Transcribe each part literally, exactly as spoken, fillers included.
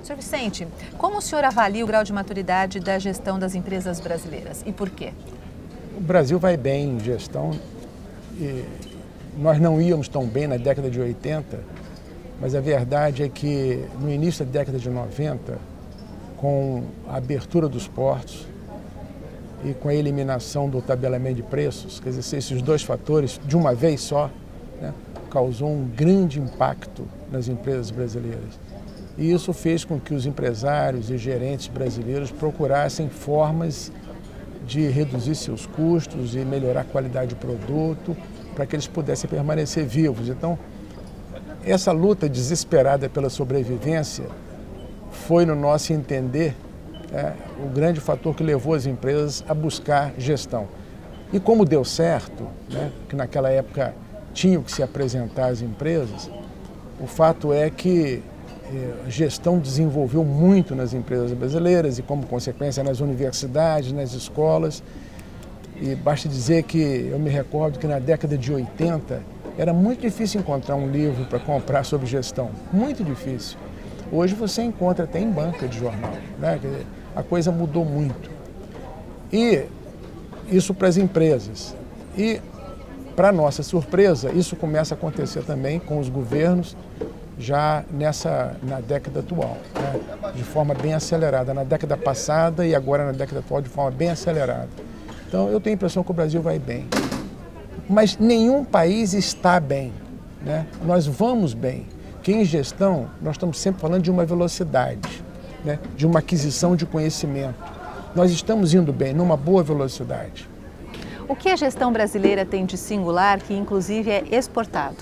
senhor Vicente, como o senhor avalia o grau de maturidade da gestão das empresas brasileiras e por quê? O Brasil vai bem em gestão. E nós não íamos tão bem na década de oitenta, mas a verdade é que no início da década de noventa, com a abertura dos portos e com a eliminação do tabelamento de preços, quer dizer, esses dois fatores de uma vez só, né, causou um grande impacto nas empresas brasileiras. E isso fez com que os empresários e gerentes brasileiros procurassem formas de reduzir seus custos e melhorar a qualidade do produto para que eles pudessem permanecer vivos. Então, essa luta desesperada pela sobrevivência foi, no nosso entender, é, o grande fator que levou as empresas a buscar gestão. E como deu certo, né, que naquela época tinham que se apresentar às empresas, o fato é que a gestão desenvolveu muito nas empresas brasileiras e, como consequência, nas universidades, nas escolas. E basta dizer que eu me recordo que na década de oitenta era muito difícil encontrar um livro para comprar sobre gestão, muito difícil. Hoje você encontra até em banca de jornal, né? Quer dizer, a coisa mudou muito. E isso para as empresas. E, para nossa surpresa, isso começa a acontecer também com os governos, já nessa, na década atual, né? De forma bem acelerada, na década passada e agora na década atual de forma bem acelerada. Então eu tenho a impressão que o Brasil vai bem, mas nenhum país está bem, né? Nós vamos bem, que em gestão nós estamos sempre falando de uma velocidade, né? De uma aquisição de conhecimento. Nós estamos indo bem, numa boa velocidade. O que a gestão brasileira tem de singular que inclusive é exportado?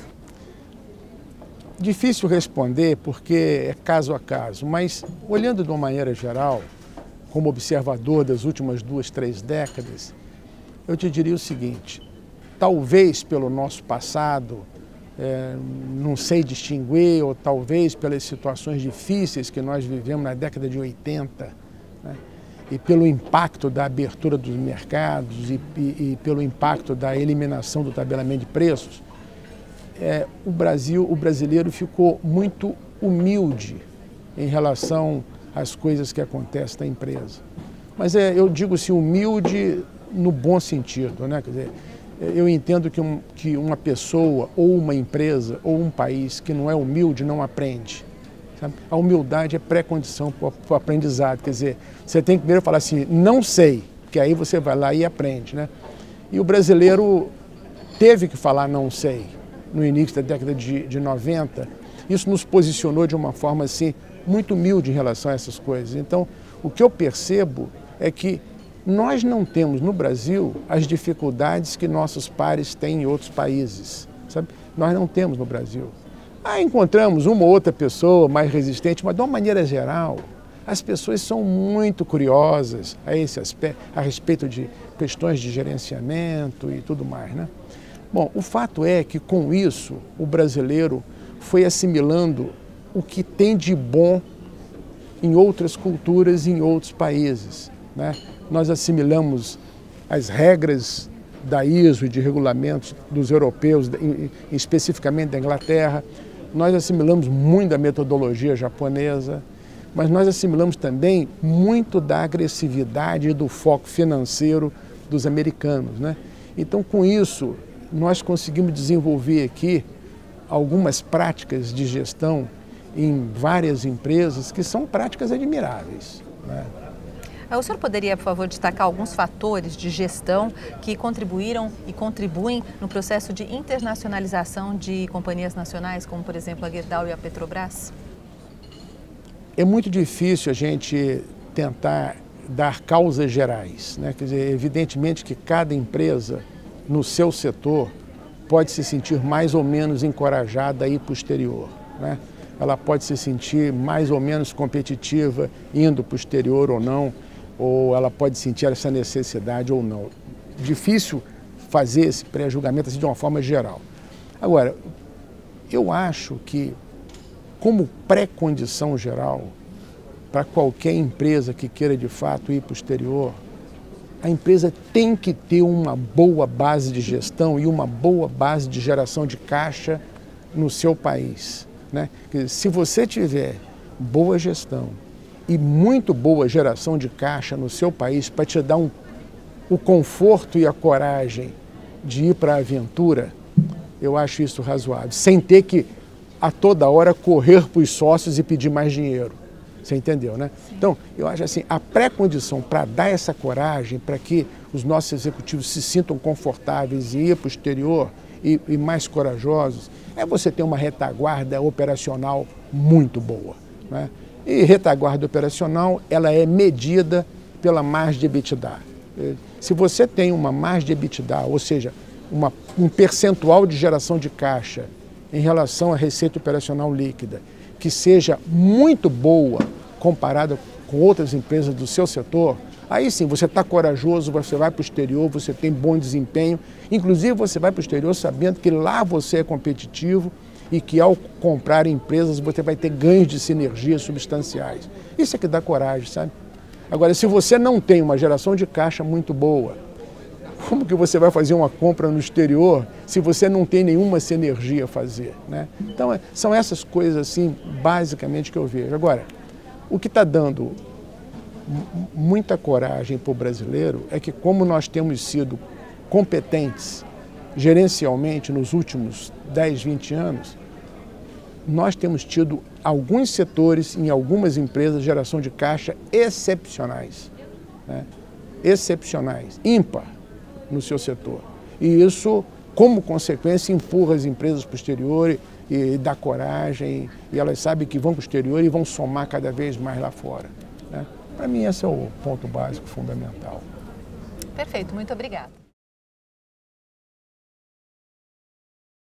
Difícil responder porque é caso a caso, mas olhando de uma maneira geral, como observador das últimas duas, três décadas, eu te diria o seguinte: talvez pelo nosso passado, é, não sei distinguir, ou talvez pelas situações difíceis que nós vivemos na década de oitenta, né, e pelo impacto da abertura dos mercados e, e, e pelo impacto da eliminação do tabelamento de preços, É, o Brasil, o brasileiro ficou muito humilde em relação às coisas que acontecem na empresa. Mas é, eu digo assim, humilde no bom sentido, né? Quer dizer, eu entendo que, um, que uma pessoa ou uma empresa ou um país que não é humilde não aprende. Sabe? A humildade é pré-condição para o aprendizado. Quer dizer, você tem que primeiro falar assim, não sei, que aí você vai lá e aprende, né? E o brasileiro teve que falar não sei no início da década de, de noventa, isso nos posicionou de uma forma assim, muito humilde em relação a essas coisas. Então, o que eu percebo é que nós não temos no Brasil as dificuldades que nossos pares têm em outros países, sabe? Nós não temos no Brasil. Ah, encontramos uma ou outra pessoa mais resistente, mas de uma maneira geral, as pessoas são muito curiosas a esse aspecto, a respeito de questões de gerenciamento e tudo mais, né? Bom, o fato é que com isso o brasileiro foi assimilando o que tem de bom em outras culturas e em outros países, né? Nós assimilamos as regras da I S O e de regulamentos dos europeus, especificamente da Inglaterra, nós assimilamos muito da metodologia japonesa, mas nós assimilamos também muito da agressividade e do foco financeiro dos americanos, né? Então, com isso, nós conseguimos desenvolver aqui algumas práticas de gestão em várias empresas que são práticas admiráveis, né? O senhor poderia, por favor, destacar alguns fatores de gestão que contribuíram e contribuem no processo de internacionalização de companhias nacionais, como, por exemplo, a Gerdau e a Petrobras? É muito difícil a gente tentar dar causas gerais, né? Quer dizer, evidentemente que cada empresa no seu setor pode se sentir mais ou menos encorajada a ir para o exterior, né? Ela pode se sentir mais ou menos competitiva indo para o exterior ou não, ou ela pode sentir essa necessidade ou não. Difícil fazer esse pré-julgamento assim, de uma forma geral. Agora, eu acho que, como pré-condição geral, para qualquer empresa que queira de fato ir para o exterior, a empresa tem que ter uma boa base de gestão e uma boa base de geração de caixa no seu país, né? Se você tiver boa gestão e muito boa geração de caixa no seu país para te dar um, o conforto e a coragem de ir para a aventura, eu acho isso razoável, sem ter que a toda hora correr para os sócios e pedir mais dinheiro. Você entendeu, né? Sim. Então, eu acho assim, a pré-condição para dar essa coragem, para que os nossos executivos se sintam confortáveis e ir para o exterior e, e mais corajosos, é você ter uma retaguarda operacional muito boa, né? E retaguarda operacional, ela é medida pela margem de EBITDA. Se você tem uma margem de EBITDA, ou seja, uma, um percentual de geração de caixa em relação à receita operacional líquida, que seja muito boa comparada com outras empresas do seu setor, aí sim, você está corajoso, você vai para o exterior, você tem bom desempenho, inclusive você vai para o exterior sabendo que lá você é competitivo e que ao comprar empresas você vai ter ganhos de sinergia substanciais. Isso é que dá coragem, sabe? Agora, se você não tem uma geração de caixa muito boa, como que você vai fazer uma compra no exterior se você não tem nenhuma sinergia a fazer, né? Então, é, são essas coisas, assim, basicamente que eu vejo. Agora, o que está dando muita coragem para o brasileiro é que, como nós temos sido competentes gerencialmente nos últimos dez, vinte anos, nós temos tido alguns setores, em algumas empresas, geração de caixa excepcionais, né? Excepcionais, ímpar no seu setor. E isso, como consequência, empurra as empresas para o exterior e, e dá coragem, e elas sabem que vão para o exterior e vão somar cada vez mais lá fora, né? Para mim, esse é o ponto básico, fundamental. Perfeito, muito obrigada.